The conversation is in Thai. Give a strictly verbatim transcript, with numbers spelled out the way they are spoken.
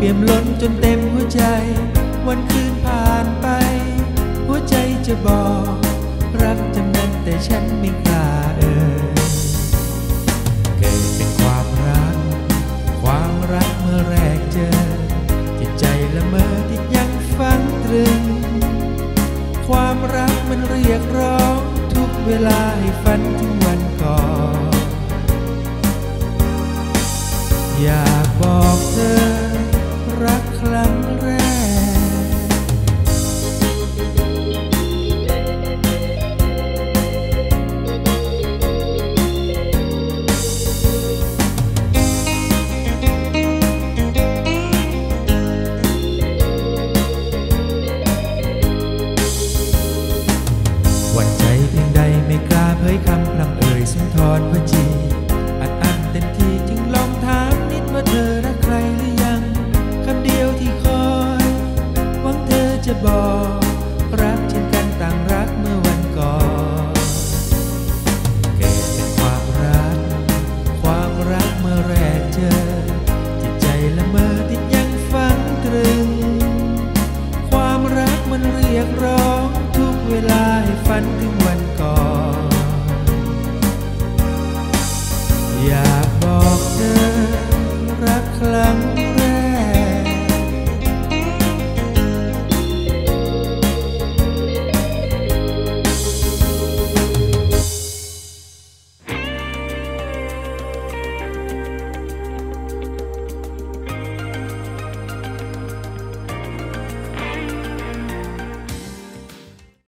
ปี่ยมล้นจนเต็มหัวใจวันคืนผ่านไปหัวใจจะบอกรักจำนั้นแต่ฉันไม่กล้าเอ่ยเกิดเป็นความรักความรักเมื่อแรกเจอจิตใจละเมอติดยังฝันตรึงความรักมันเรียกร้องทุกเวลาให้ฝันถึงวันก่อนอยากบอกเธอรักครั้งแร